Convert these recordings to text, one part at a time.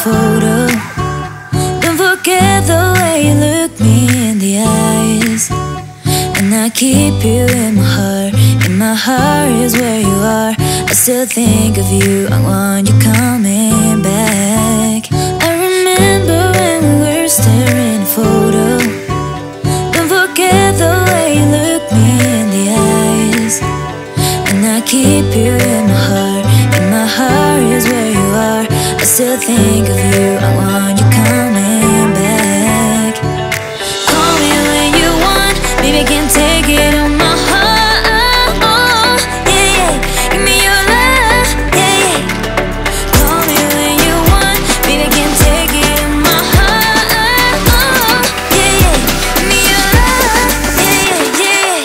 photo. Don't forget the way you look me in the eyes. And I keep you in my heart. In my heart is where you are. I still think of you, I want you coming back. I remember when we were staring at a photo. Don't forget the way you look me in the eyes. And I keep you in my heart. In my heart is where you are. I still think of you, I want you coming back. Call me when you want, baby, I can't take it on my heart. Yeah, yeah, give me your love, yeah, yeah. Call me when you want, baby, I can't take it on my heart. Yeah, yeah, give me your love, yeah, yeah,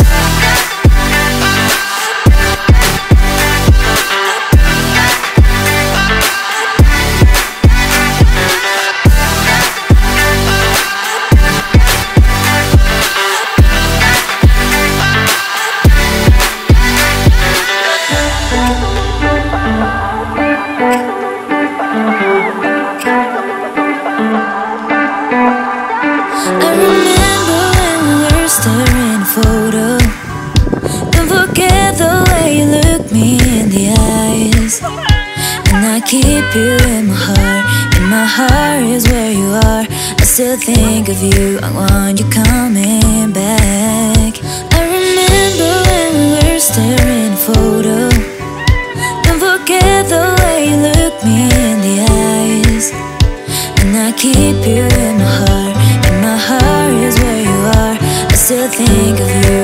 I remember when we were staring at a photo. Don't forget the way you look me in the eyes. And I keep you in my heart. In my heart is where you are. I still think of you, I want you coming back. I remember when we were staring at a photo. Don't forget the way you look me in the eyes. And I keep you in my heart. In my heart is where you are. I still think of you,